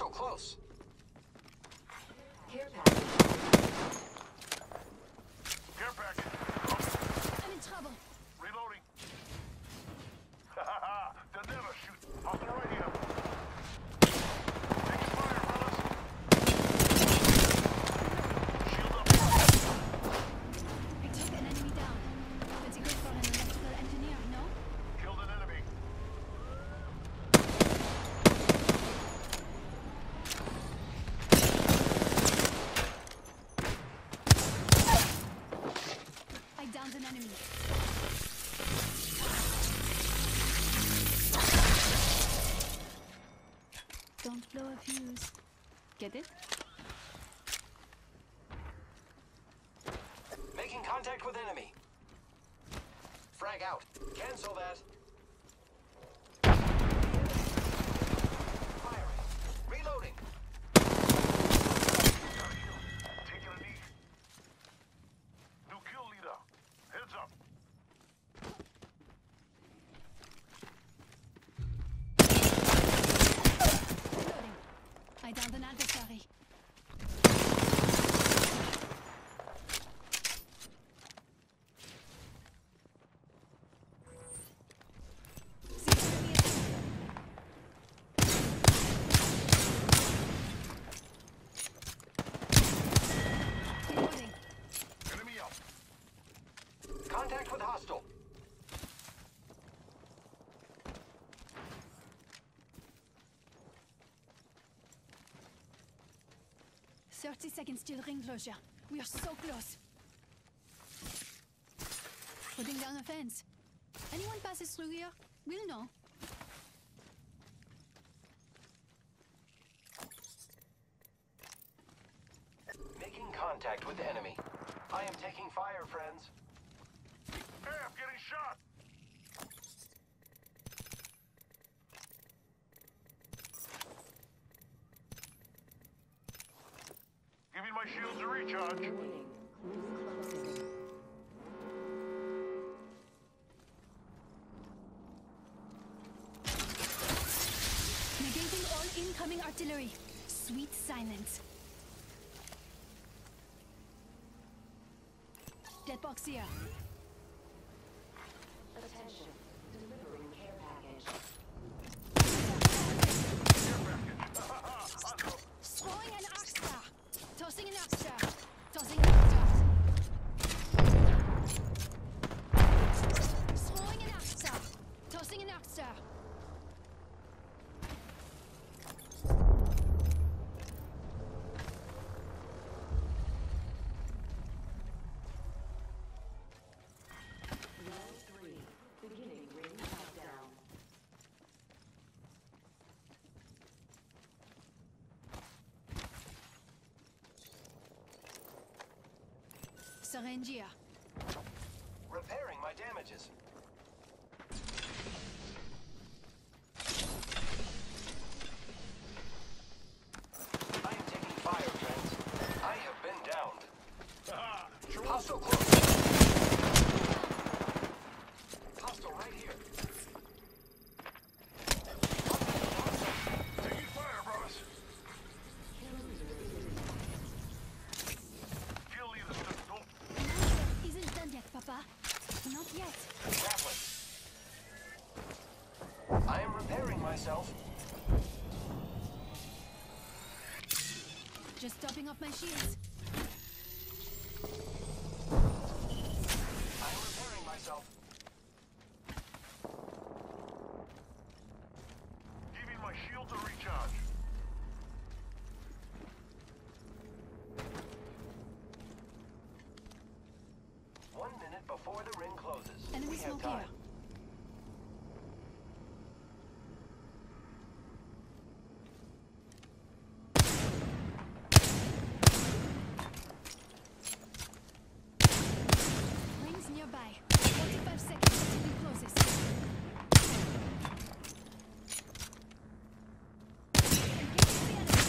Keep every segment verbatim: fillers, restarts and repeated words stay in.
Hostile close. Care package. Care package. I'm in trouble. Reloading. Ha ha ha! They'll never shoot. Hostile right here. Taking fire, fellas. Shield up. I took an enemy down. That's a good for an electrical engineer, no? Killed an enemy. I downed an enemy. Don't blow a fuse. Get it? Making contact with enemy. Frag out. Cancel that. Firing. Reloading. Got a kill. Taking a knee. New kill leader. Heads up. Reloading. I downed an adversary. See enemy attack. Reloading. Enemy out. Contact with hostile. Thirty seconds till ring closure. We are so close. Putting down a fence. Anyone passes through here, we'll know. Making contact with enemy. I am taking fire, friends. Hey, I'm getting shot. Giving my shields a recharge. Negating all incoming artillery. Sweet silence. Dead box here. Attention. Delivering care package. Care package. Ha ha ha! Throwing an arc star. Tossing an arc star. Tossing an arc star. Throwing an arc star. Tossing an arc star. Round three. Beginning ring countdown. Syringe here. Repairing my damages. I am taking fire, friends. I have been downed. Ha ha! Hostile close. Hostile right here. Taking fire, brothers. Kill leader stood. Don't. Isn't done yet, Papa. Not yet. Grappling. I am repairing myself. Just topping up my shields. I am repairing myself. Giving my shields a recharge. One minute before the ring closes. Enemy we have smoke time. here. Rings nearby. forty-five seconds until he closes. Engage the enemy.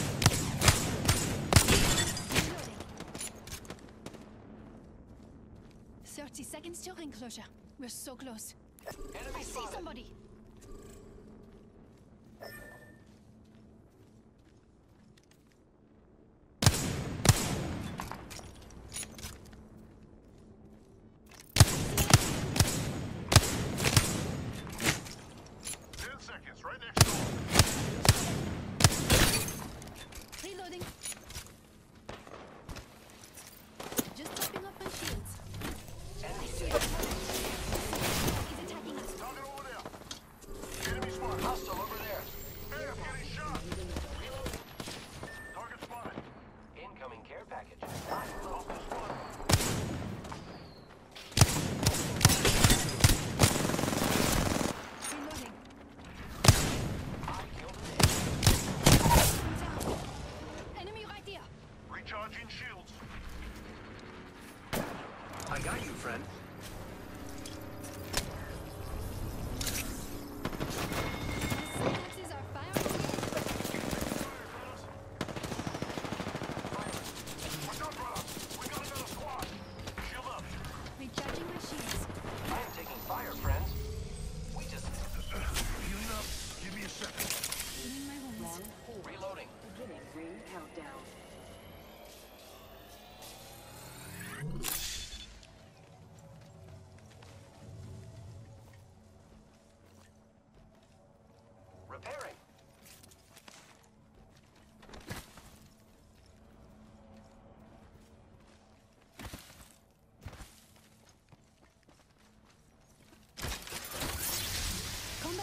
Reloading. thirty seconds till ring closure. We're so close. Enemy I see spotted. somebody.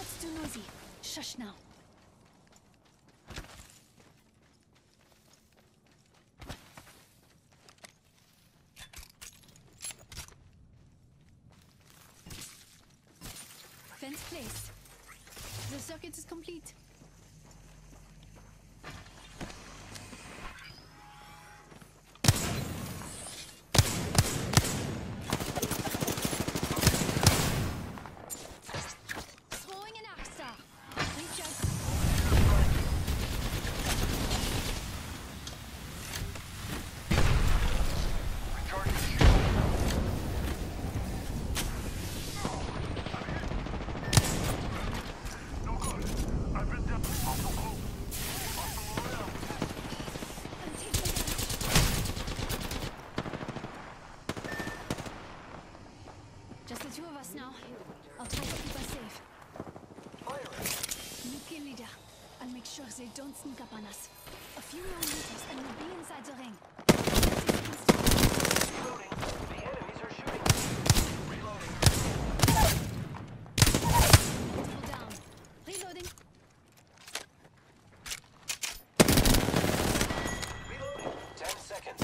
That's too noisy. Shush now. Fence placed. The circuit is complete. Throwing an arc star. Reach out. Recharging shield. No good. I've been down. Hostile close. Hostile around. I'm taking damage. Just the two of us now. I'll try to keep us safe. Firing. New kill leader. I'll make sure they don't sneak up on us. A few more meters and we'll be inside the ring. Reloading. The enemies are shooting. Reloading. Multiple down. Reloading. Reloading. Ten seconds.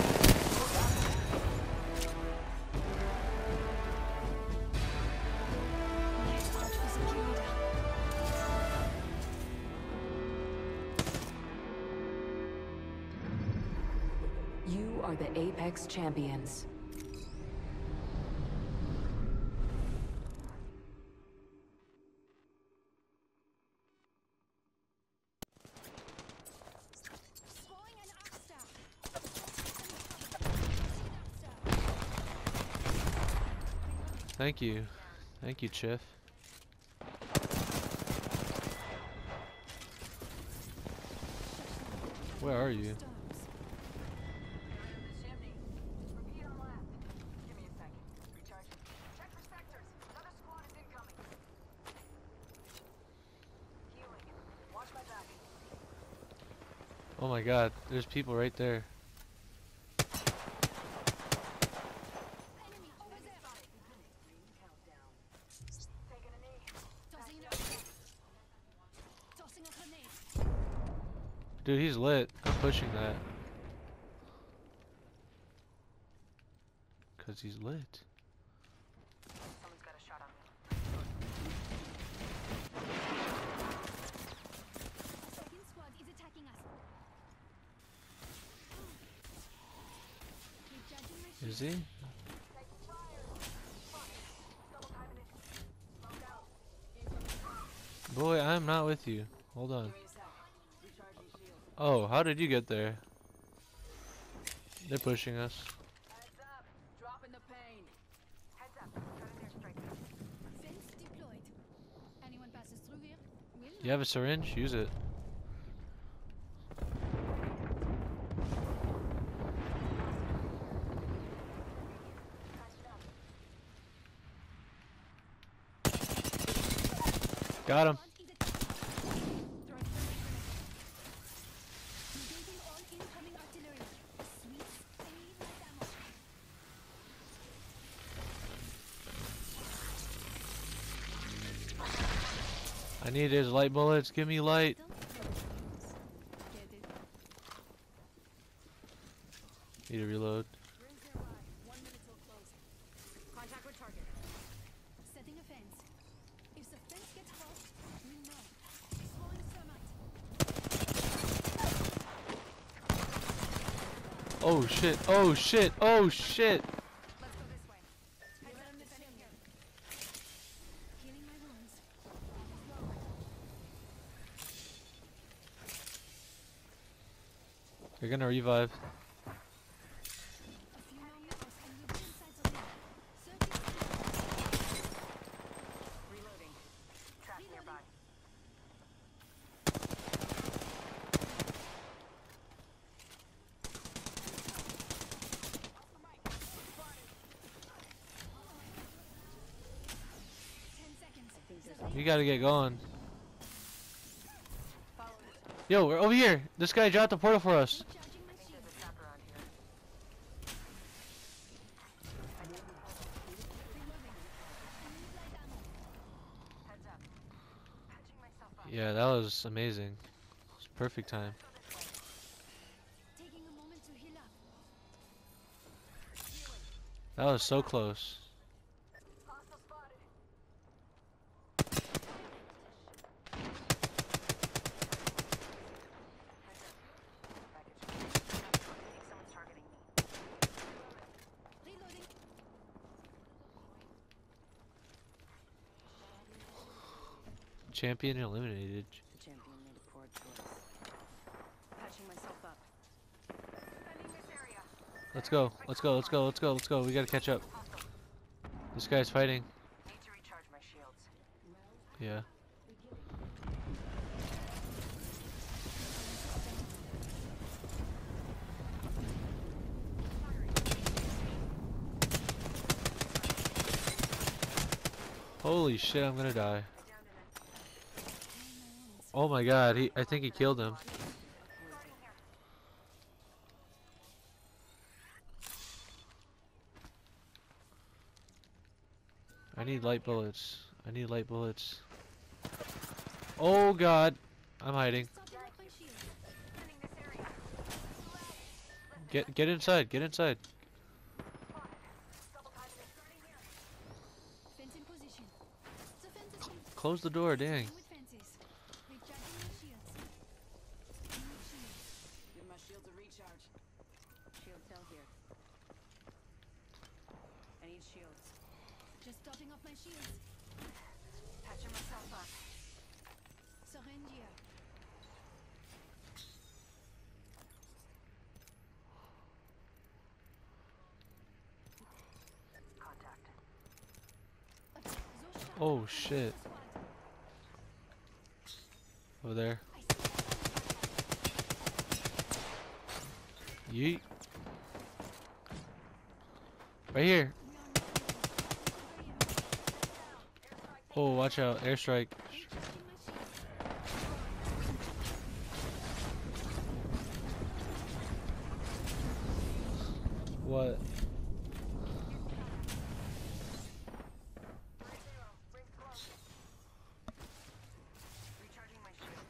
Head out for the kill leader. You are the Apex Champions. Throwing an arc star. Thank you. Thank you, Chief. Where are you? Oh my god, there's people right there. Enemy over there. Tossing an arc star. Tossing a grenade. Dude, he's lit. I'm pushing that. Cause he's lit. Someone's got a shot on me. Second squad is attacking us. Recharging my Is he? Boy, I'm not with you. Hold on. Oh, how did you get there? They're pushing us. Heads up. Dropping the pain. Heads up. Turn their strike. fence deployed. Anyone passes through here? Will You have a syringe? Use it. Got him. Engaging all incoming artillery. Sweet painless ammo. I need his light bullets. Give me light. Don't get it. Need to reload. Rings nearby. One minute till close. Contact with target. Setting a fence. If the fence gets hot, we know. Throwing thermite. Oh shit. Oh shit. Oh shit. Let's go this way. Heads up. Defending here. Healing my wounds. They're gonna revive. A few more meters and we'll be inside the ring. Circuit Reloading. Trap nearby. ten seconds. You gotta get going. Follow this. Yo, we're over here. This guy dropped the portal for us. Recharging my shield. There's a trap around here. Reloading. I need light ammo. Heads up. Yeah, that was amazing. It was perfect time. Taking a moment to heal up. That was so close. Hostile spotted. Someone's targeting me. Reloading. Champion eliminated. The champion made a poor choice. Patching myself up. Defending this area. Let's go. Let's go. Let's go. Let's go. Let's go. We gotta catch up. This guy's fighting. Need to recharge my shields. Yeah. Holy shit, I'm gonna die. Oh my god, he I think he killed him. I need light bullets. I need light bullets. Oh god, I'm hiding. Stopping up my shield. Defending this area. Get get inside, get inside. Double timing it. Starting here. Fence in position. The fence is complete. Close the door, dang. With fences. Recharging my shields. New shields. Give my shields a recharge. Shield cell here. I need shields. Just topping up my shields. Patching myself up. Syringe here. Contact. Those shots. Oh shit. Squad. Over there. I see Yeet. Right here. we are not over here. Oh, watch out. Airstrike. Recharging my shields. What? Rings close. Recharging my shields.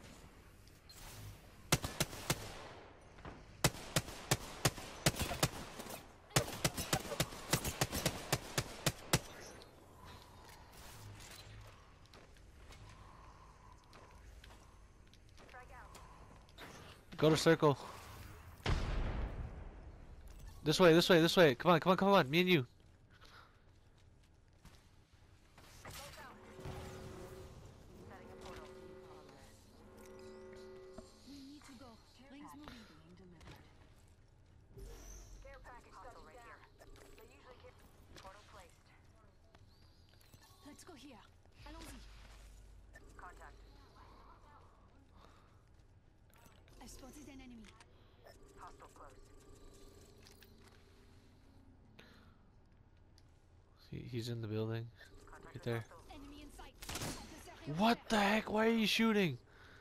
Frag out. Go to circle. This way, this way, this way. Come on, come on, come on. Me and you. Close out. Setting a portal. We need to go. Rings moving. Being delivered. Care package touching right down. They usually get portal placed. Let's go here. Allons-y. Contact. I've spotted an enemy. Hostile close. He, he's in the building. Contact Right with there. hostiles. Enemy in sight. Officer here. What the heck? Why are you shooting?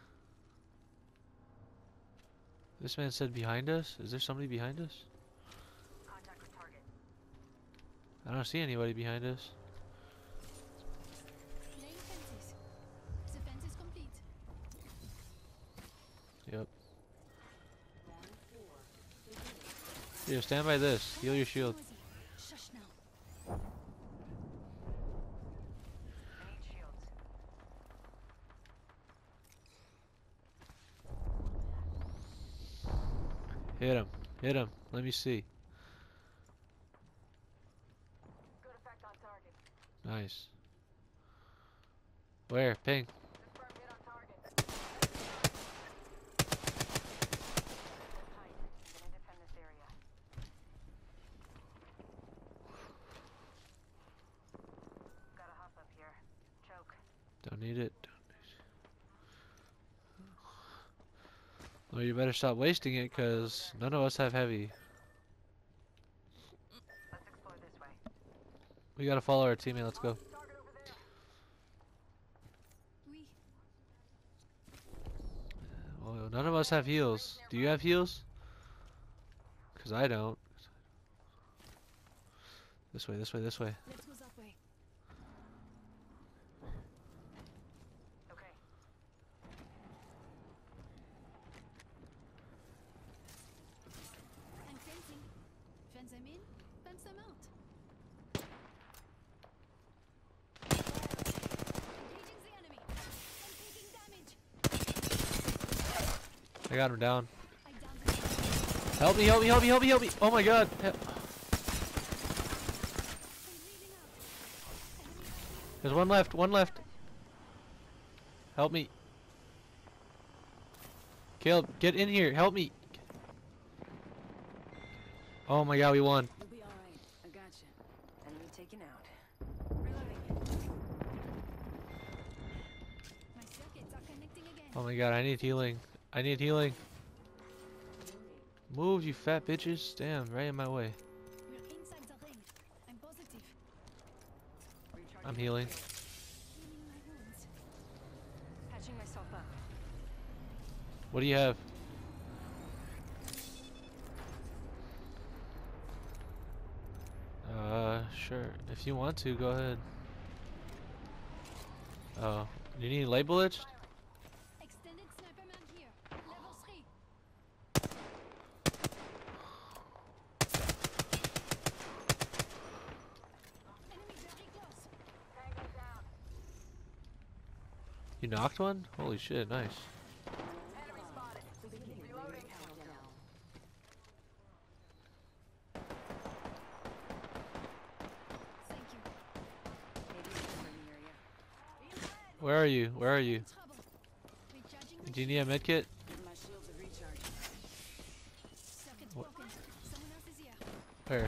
This man said behind us? Is there somebody behind us? Contact with target. I don't see anybody behind us. Laying fences. The fence is complete. Yep. Here, stand by this. Heal your shield. Noisy. Shush now. I need shields. Hit him. Hit him. Let me see. Good effect on target. Nice. Where? Ping. Confirm hit on target. Hold tight. Gonna defend this area. Gotta hop up here. Choke. Don't need it. Don't need it. Well, you better stop wasting it, cause none of us have heavy. Let's explore this way. We gotta follow our teammate. Let's go. Target over there. Oui. Well, none of us have heals. Do you have heals? Cause I don't. This way. This way. This way. Let's go that way. Okay. some out. Engaging the enemy. I'm taking damage. I got him down. I downed the enemy. Help me, help me, help me, help me, help me. Oh my god. He- I'm bleeding out. Enemy right There's one left, one left. Help me. Caleb, get in here. Help me. Oh my god, we won. You'll be alright. I gotcha. Enemy taken out. Reloading. My circuits are connecting again. Oh my god, I need healing. I need healing. Move, you fat bitches. Damn, right in my way. We're inside the ring. I'm positive. Recharging I'm healing. Healing my wounds. Patching myself up. What do you have? Uh, sure. If you want to, go ahead. Oh, you need light bullets? Extended sniper mag here. Level three. Enemy very close. Tango down. You knocked one? Holy shit, nice. Enemy spotted. Reloading. Thank you. Maybe a sniper in the area. Where are you? Where are you? In trouble. Recharging my Do you need a med kit? My shields have recharged. circuits What? broken. Someone else is here. Where?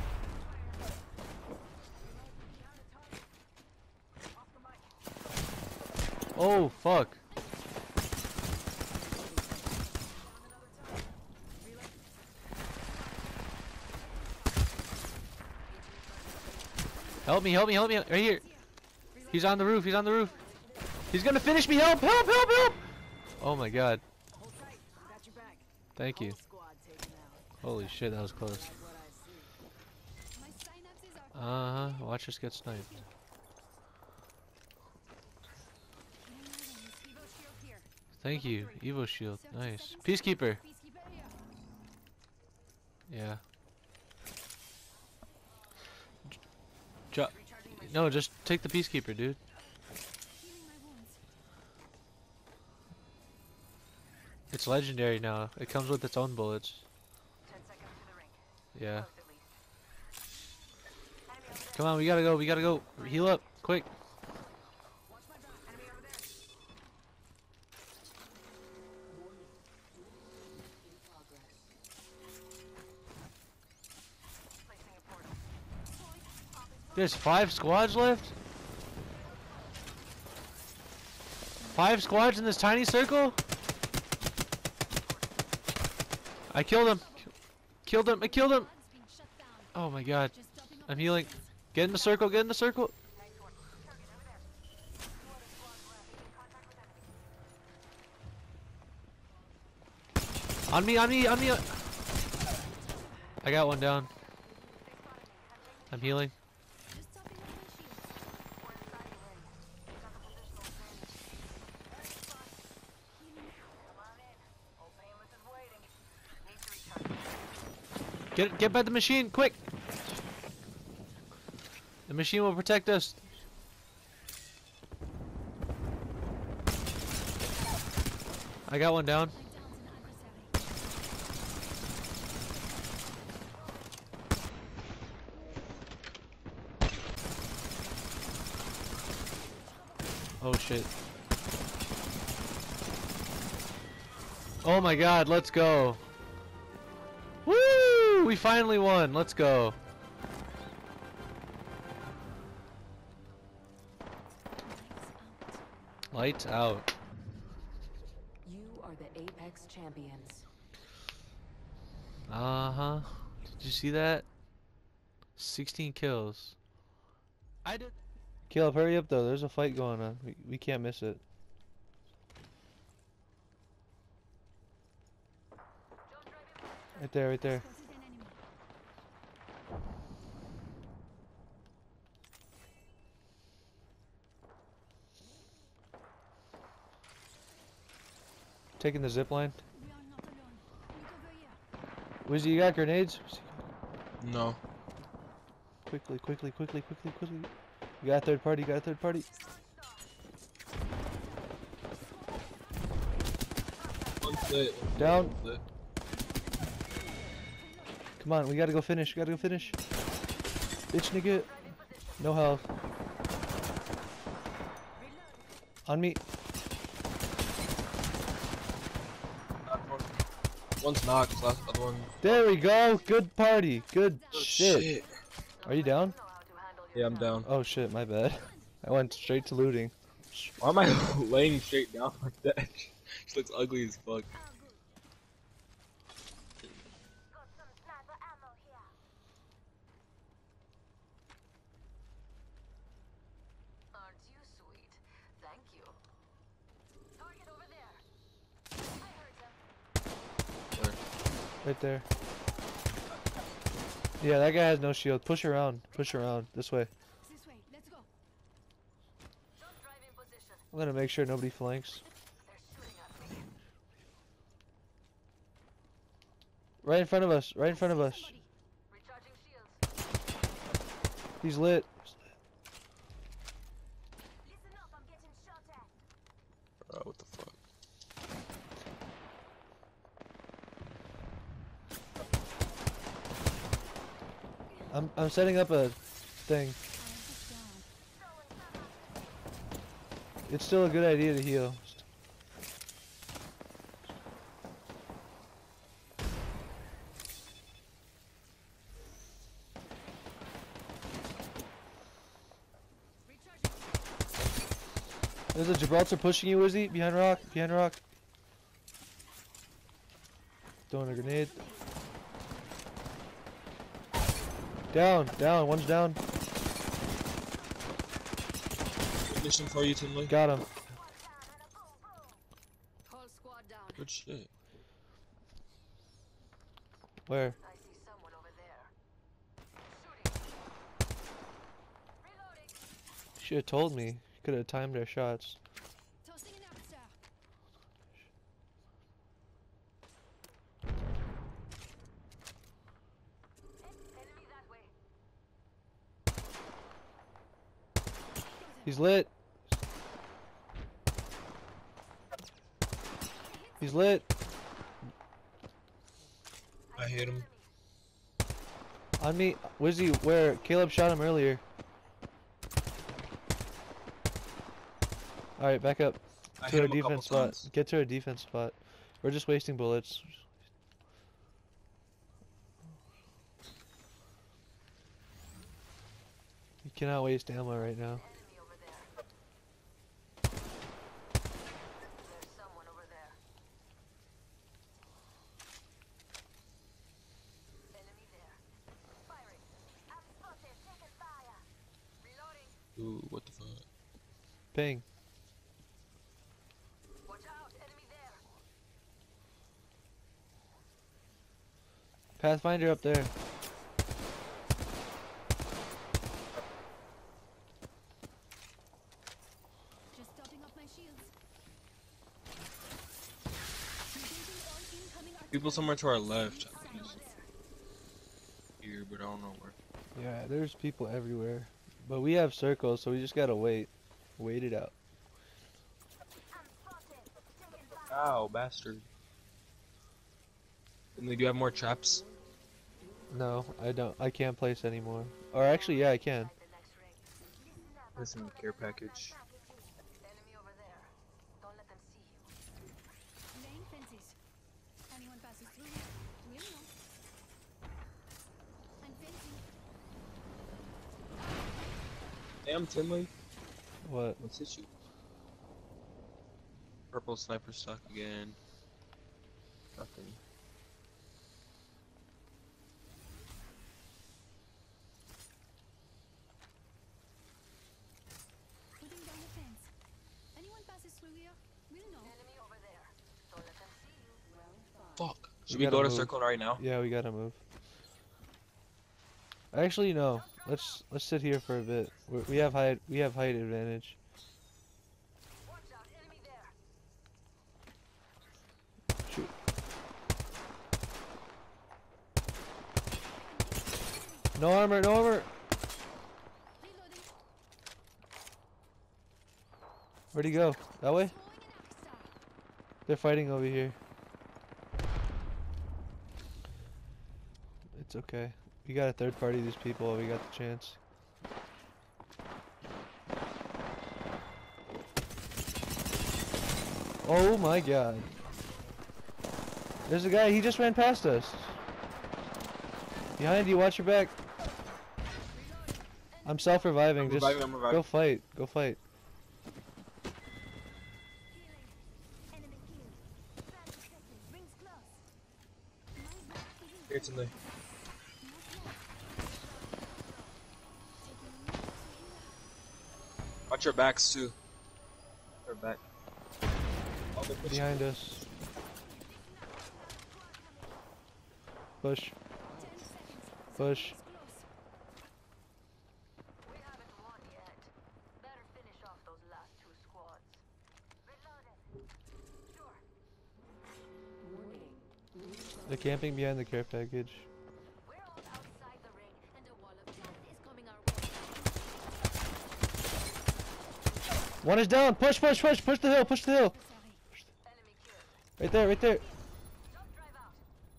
Oh, fuck. Help me, help me, help me. Right here. He's on the roof, he's on the roof. He's gonna finish me. Help, help, help, help. Oh my god. Hold tight. Got your back. Thank you. Whole squad taken out. Holy shit, that was close. Like what I see. My synapses are Uh huh. Watch us get sniped. healing my wounds. Evo shield here. Thank you. Evo shield. Circuit Nice. setting sun. Peacekeeper. Peacekeeper here. Yeah. Jo Recharging my no, just take the Peacekeeper, dude. Healing my wounds. It's legendary now. It comes with its own bullets. ten seconds to the ring. Yeah. Close at least. Enemy over there. Come on, we gotta go. We gotta go. Heal up, quick. Watch my back. Enemy over there. Placing a portal. There's five squads left. Five squads in this tiny circle. I killed him. Killed him. I killed him. Squad's being shut down. Oh my god. Just topping off I'm the healing. defense. Get in the circle. Get in the circle. Nice one. Target over there. Two other squads left. In contact with enemy. On me. On me. On me. I got one down. They spotted me. I'm healing. Just topping off my shields. We're inside the ring. Got the positional advantage. Enemy spotted. Come on in. Old Painless is waiting. Need to recharge. Get get by the machine, quick. The machine will protect us. I got one down. I downed an adversary. Oh shit. Oh my god, let's go. Woo! We finally won. Let's go. Lights out. Lights out. You are the Apex Champions. Uh-huh. Did you see that? sixteen kills. I did. Caleb, hurry up though. There's a fight going on. We, we can't miss it. Right there, right there. Spotted an enemy. Taking the zip line. We are not alone. Look over here. Wizzy, you got grenades? No. quickly, quickly, quickly, quickly, quickly. You got a third party, you got a third party. One split. one Down. split. Come on, we gotta go finish, we gotta go finish. Bitch nigga. No health. On me. Knocked one. One's knocked, last other one. There we go. Good party. Good Oh, shit. Are you down? Yeah, I'm down. Oh shit, my bad. I went straight to looting. Why am I laying straight down like that? She looks ugly as fuck. Got some sniper ammo here. Aren't you sweet? Thank you. Target over there. I heard them. Where? Right there. Yeah, that guy has no shield. Push around. Push around. This way. This way. Let's go. Don't drive in position. I'm gonna make sure nobody flanks. They're shooting at me. Right in front of us. Right in front of us. Somebody. Recharging shields. He's lit. Listen up, I'm getting shot at. Bro, what the fuck? I'm I'm setting up a thing. I am just down. It's still a good idea to heal. There's a Gibraltar pushing you, Izzy. Behind rock. Behind rock. Throwing a grenade. Down. Down. One's down. Good mission for you, Tinley. Got him. Whole squad down. Good shit. Where? I see someone over there. Shooting. Reloading. Should have told me. Could have timed our shots. Tossing an Amstar. Enemy that way. He's lit. He's lit. I hit him. On me. Wizzy, where? Caleb shot him earlier. Alright, back up. I To hit our him a couple defense spot. times. Get to our defense spot. We're just wasting bullets. You cannot waste ammo right now. Enemy over there. There's someone over there. Enemy there. Firing. I'm spotted. Taking fire. Reloading. Ooh, what the fuck? Ping. Watch out. Enemy there. Pathfinder up there. Just topping up my shields. Engaging all incoming People artillery. somewhere to our left. I think it's here, but I don't know where. Yeah, there's people everywhere. But we have circles, so we just gotta wait. Wait it out. I'm spotted. Taking fire. Ow, bastard. And they do have more traps. No, I don't. I can't place anymore. Or actually, yeah, I can. The next ring. Listen up. Listen, care package. Enemy over there. Don't let them see you. Laying fences. Anyone passes through here, we'll know. I'm fencing. Damn, Tinley. What? What's hit you? Purple sniper stock again. Nothing. Putting down the fence. Anyone passes through here, we'll know. Enemy over there. Don't let them see you. Fuck. Should We we, gotta go to move. circle right now? Yeah, we gotta move. Actually, no. Let's let's sit here for a bit. we we have height. We have height advantage. Watch out. Enemy there. Shoot. No armor. No armor. Where'd he go? That way? Throwing an axe star. They're fighting over here. It's okay. We got a third party these people while we got the chance. Oh my god. There's a guy, he just ran past us. Behind you, watch your back. I'm self-reviving, I'm just reviving, I'm reviving. go fight, go fight. Healing. Enemy killed. thirty seconds. Rings close. My back to heal. It's in there. Watch your backs too. Their back. Oh, they're pushing. Behind us. Push, ten seconds. push. Close. We haven't won yet. Better finish off those last two squads. Reloaded. Sure. They're camping behind the care package. We're all outside the ring, and a wall of death is coming our way. One is down. Push, push, push, push the hill, push the hill. Sorry. Enemy killed. Right there, right there. Jump drive out.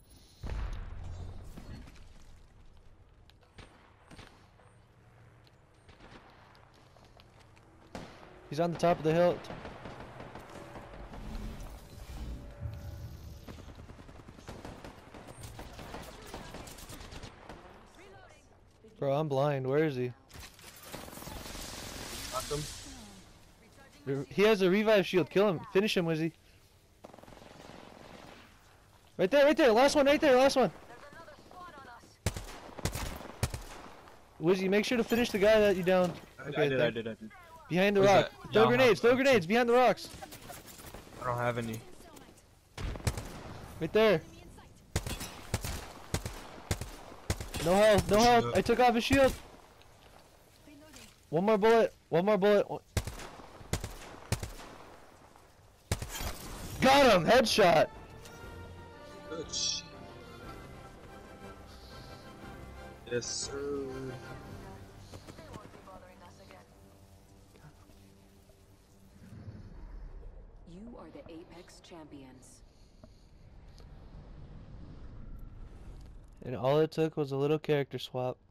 He's on the top of the hill. Bro, I'm blind. Where is he? Knocked him. Re- He has a revive shield. Kill him. Finish him, Wizzy. Right there, right there. Last one, right there. Last one. There's another squad on us. Wizzy, make sure to finish the guy that you downed. I, Okay, I did, I thank- did, I did. Behind the Where's rock. that? Throw Yeah, I'll grenades, have- throw grenades. Behind the rocks. I don't have any. Right there. Enemy in sight. No health, no Push health. it. I took off his shield. Reloading. One more bullet. One more bullet. One- Got him. Headshot. Good shit. Yes, sir. They won't be bothering us again. You are the Apex Champions. And all it took was a little character swap.